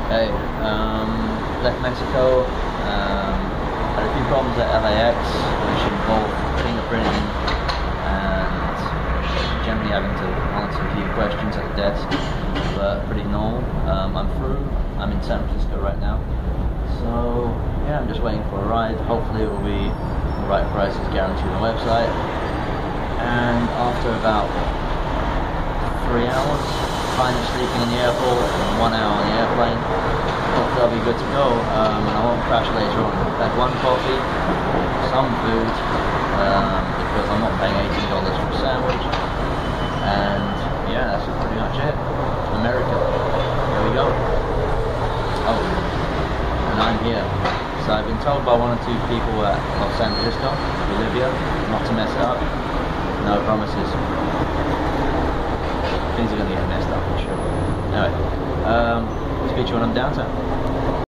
Hey, left Mexico, had a few problems at LAX, which involved fingerprinting and generally having to answer a few questions at the desk, but pretty normal. I'm through. I'm in San Francisco right now, so yeah, I'm just waiting for a ride. Hopefully it will be the right price as guaranteed on the website, and after about 3 hours, finally sleeping in the airport and 1 hour on the airplane, hopefully I'll be good to go, and I won't crash later on. I've had one coffee, some food, because I'm not paying $18 for a sandwich, and yeah, that's pretty much it. America, here we go. Oh, and I'm here. So I've been told by 1 or 2 people at Los San Francisco, Bolivia, not to mess it up. No promises. Things are going to get messed up, for sure. Anyway, speak to you when I'm downtown.